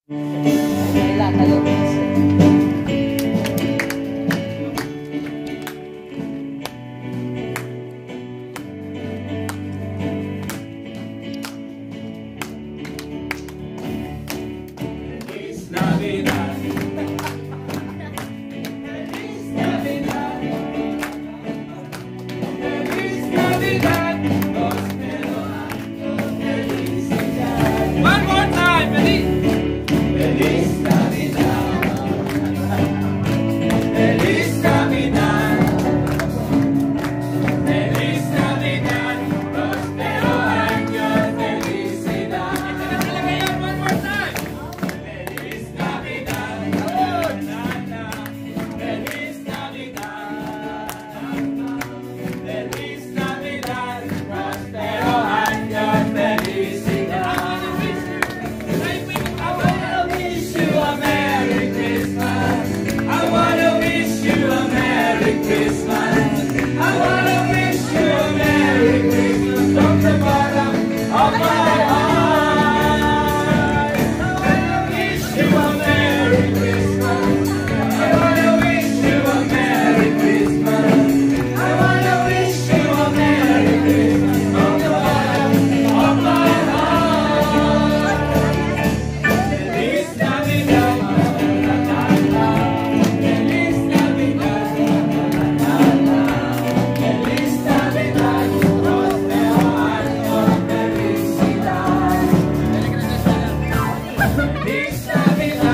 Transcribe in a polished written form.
Relata lo que dice. Feliz Navidad. Feliz Navidad. Feliz Navidad. Próspero año, felicidad. One more time, feliz. Feliz Navidad. Feliz Navidad. Feliz Navidad. Próspero año, felicidad. One more time. Feliz Navidad, feliz Navidad, feliz Navidad, próspero año, felicidad. I wanna wish you a Merry Christmas. I wanna wish you a Merry Christmas. I wanna wish you a Merry Christmas from the bottom of my heart. Feliz Navidad.